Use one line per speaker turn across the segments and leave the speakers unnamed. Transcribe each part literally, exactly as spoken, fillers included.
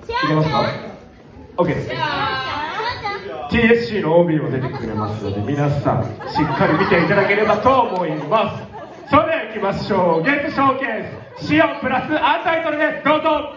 いけますか？ OK です。ティーエスシー の オービー も出てくれますので、皆さんしっかり見ていただければと思います。それでは行きましょう。ゲストショーケース、シオプラスアンタイトルです。どうぞ。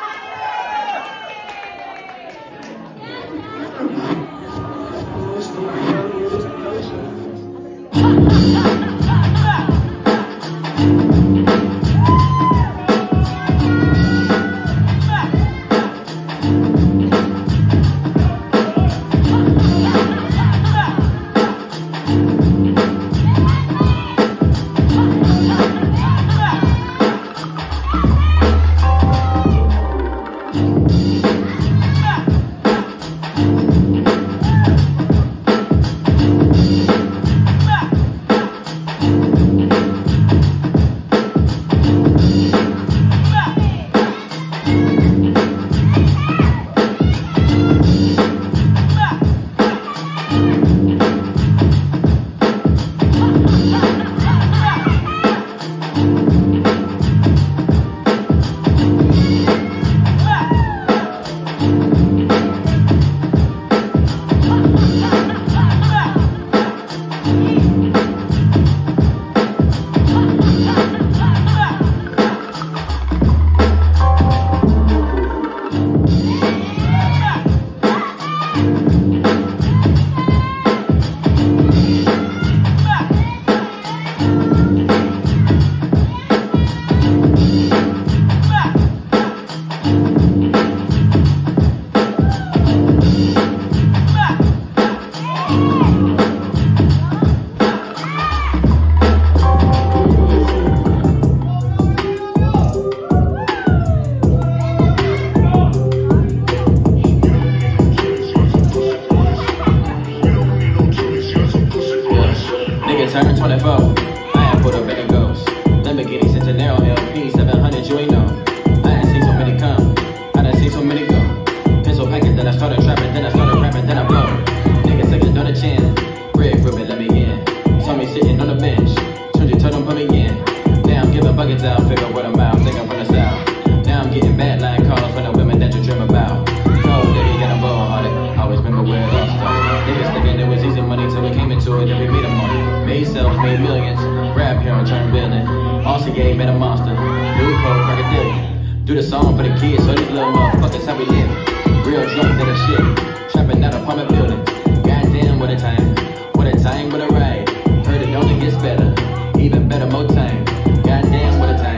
Turn twenty-four, I ain't put up in the ghost. Lamborghini Centenaro L P seven hundred, you ain't know. I ain't seen so many come, I done seen so many go. Pencil packet, then I started trapping, then I started rapping, then I blow. Niggas second on the chin, red ribbon, let me in. Saw me sitting on the bench, turned you, told them put me in. Now I'm giving buckets out, figure what I'm out, thinking from the south. Now I'm getting bad line calls from the women that you dream about. Cold, nigga, got a bow hearted, always remember where it all started. Niggas thinking it was easy money till we came into it, then we made them money. Made self, made millions, rap hero turned villain. Also gave man a monster, new code crocodile. Do the song for the kids, so these little motherfuckers how we live. Real drunk to the shit, trapping out apartment building. Goddamn, what a time, what a time, what a ride. Heard it only gets better, even better, more time. Goddamn, what a time.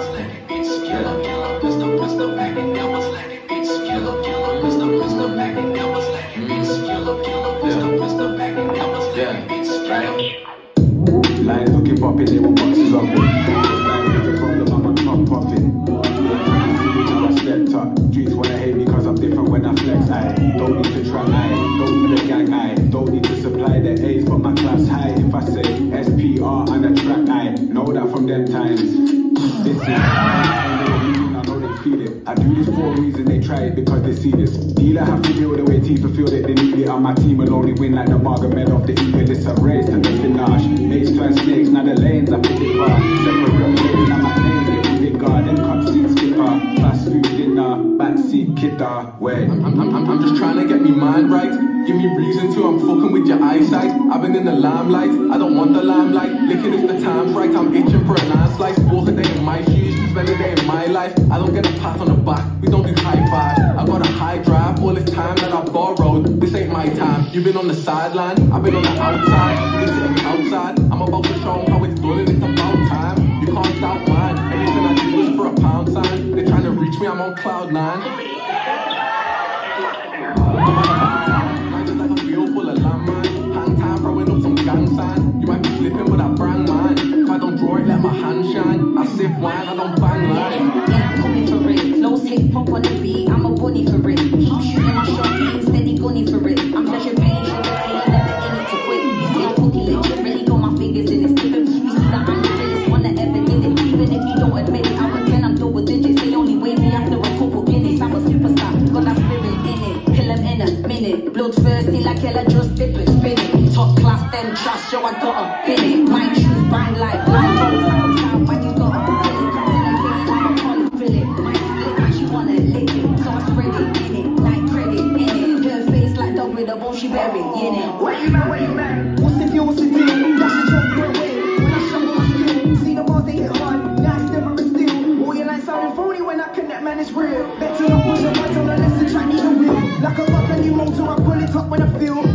Lines looking popping, they want boxes of it. Lines is a problem, I'm on top profit. Now I stepped up. Streets wanna hate me cause I'm different when I flex. I don't need to try, I don't need a gang, I don't need to supply the A's, but my class high. If I say S P R on a track, I know that from them times. This is, I know they feel it. I do this for a reason, they try it because they see this. Dealer have to deal the way team fulfill it, they need it. On my team will only win like the Margaret off the eagle. It's a race to the finish. Mates turn snakes, now the lanes I fit it far. Separate ways, now my name's getting bigger. Them cup seats skipper, fast food dinner, backseat kidder. Wait,
I'm, I'm, I'm, I'm just trying to get me mind right. Give me reason to, I'm fucking with your eyesight. I've been in the limelight, I don't want the limelight. Licking if the time's right, I'm itching for a nice slice. Walk a day in my shoes, spend a day in my life. I don't get a pat on the back, we don't do high five. I got a high drive, all this time that I've borrowed. This ain't my time, you've been on the sideline, I've been on the outside. You've been sitting outside, I'm about to show them how it's done and it's about time. You can't doubt mine, anything I do is for a pound sign. They're trying to reach me, I'm on cloud nine. Full of landmine, hand time throwing up some gang sign. You might be slipping but I brand mine. If I don't draw it, let my hand shine. I sip wine, I don't bang line.
Yeah, I'm coming for it. Flows hip hop on the beat, I'm a bunny for it. Keep shooting my shot, being steady gunning for it. I'm pleasure paying, sugar cane, never in it to quit. You say fucking legit, really got my fingers in it. Still you see that I'm the realest one that ever did it. Even if you don't admit it, I was ten, I'm double digits. They only wave me after a couple minutes. I'm a superstar, got that spirit in it. Kill them in a minute. Blood thirsty like hell, I just dip it, spin it. Top class, then trash, yo, I gotta feel it. My shoes, bind like blind rolls, I'm sound, man, you gotta feel it. Comes in a case, I'm a poly, feel it. My split, man, she wanna lick it. So I spread it.
motor, I pull it up when I feel